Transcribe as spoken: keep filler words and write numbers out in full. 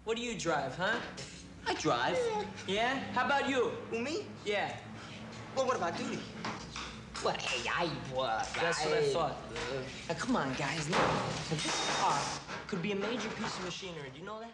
What do you drive, huh? I drive. Yeah? How about you? Who, me? Yeah. Well, what about duty? Well, hey, I what? That's what I thought. Now, come on, guys. Look, this car could be a major piece of machinery. Do you know that?